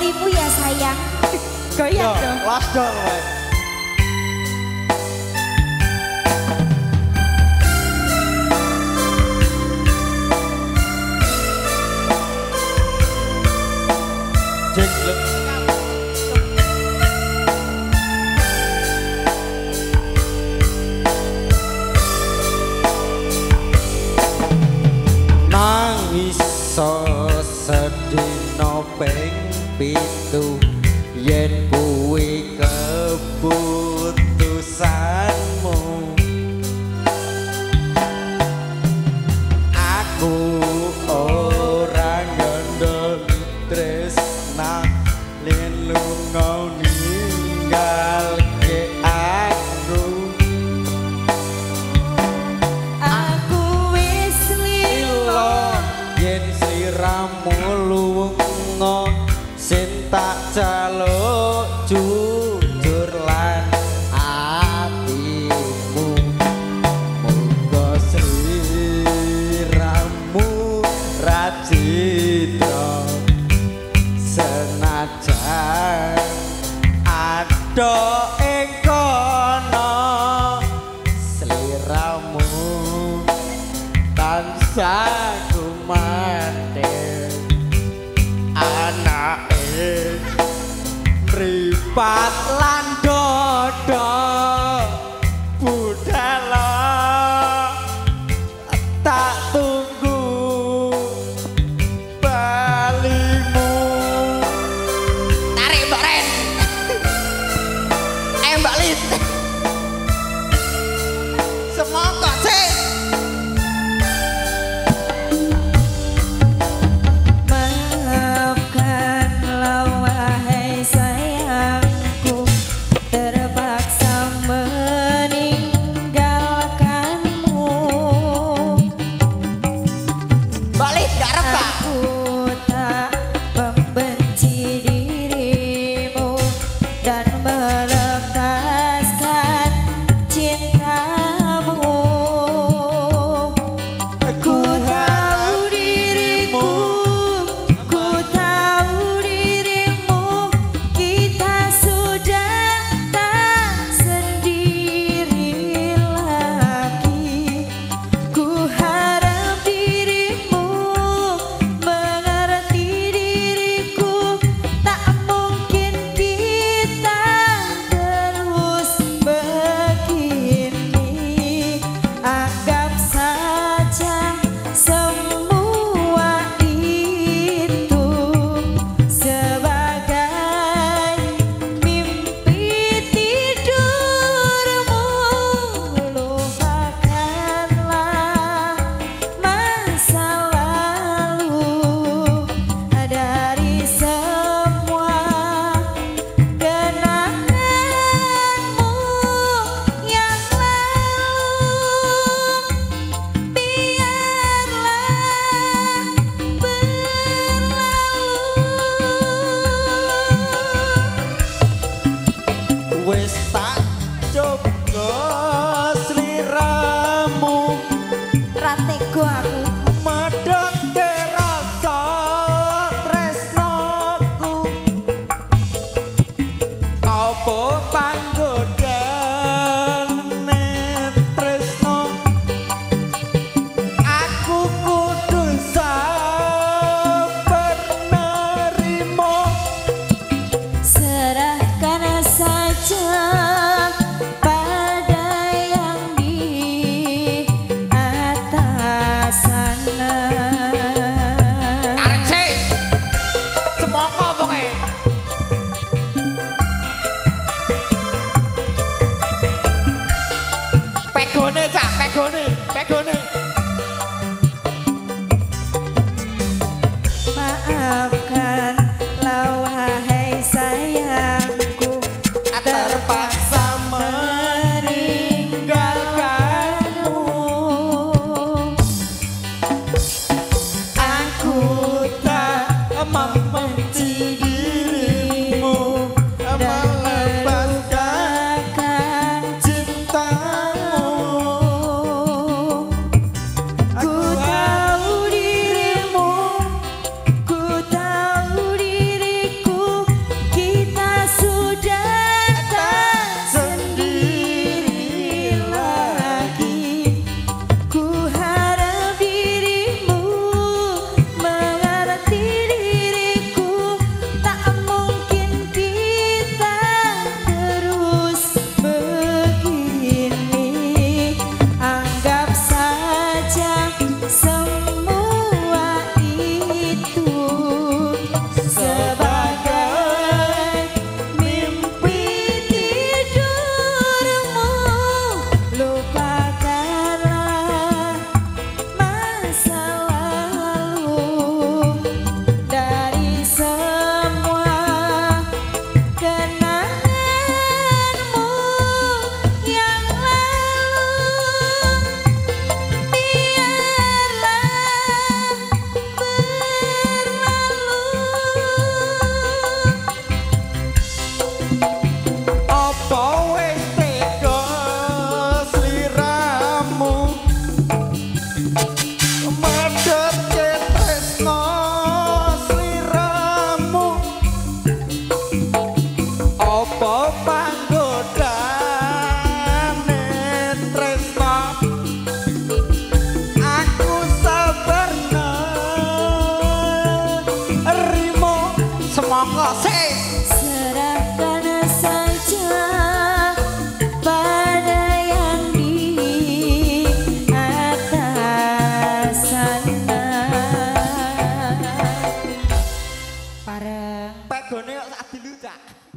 hatimu ya sayang. Goyang dong. Last dong. Nangis so sedino ping pitu yen kuwi keputusanmu aku ora ngandel tresna len lunga ninggalke aku Wis lilo yen sliramu lunga sing tak jaluk jujur lan atimu muga sliramu racitra senajan ado ing kono sliramu tansah kumanten anake mripat lan dodo budala tak tunggu balimu Tarik Mbak Ren. Mbak Lis. Semoga sih. maafkanlah wahai sayangku Semangka sih. Serahkan saja pada yang di atas sana. Pegone kok sak dilu, Cak.